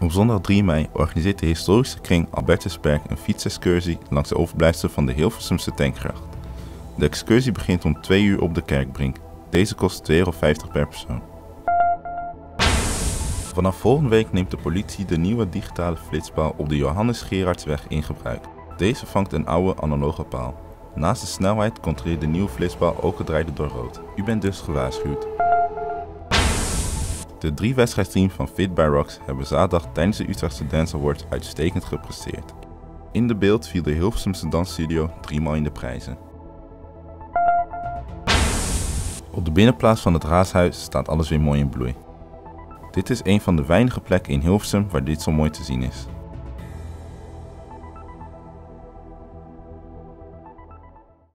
Op zondag 3 mei organiseert de historische kring Albertusberg een fietsexcursie langs de overblijfselen van de Hilversumse tankgracht. De excursie begint om 2 uur op de Kerkbrink. Deze kost €2,50 per persoon. Vanaf volgende week neemt de politie de nieuwe digitale flitspaal op de Johannes Gerardsweg in gebruik. Deze vangt een oude analoge paal. Naast de snelheid controleert de nieuwe flitspaal ook het rijden door rood. U bent dus gewaarschuwd. De 3 wedstrijdsteams van Fit by Rocks hebben zaterdag tijdens de Utrechtse Dance Awards uitstekend gepresteerd. In de beeld viel de Hilversumse dansstudio 3 maal in de prijzen. Op de binnenplaats van het Raashuis staat alles weer mooi in bloei. Dit is een van de weinige plekken in Hilversum waar dit zo mooi te zien is.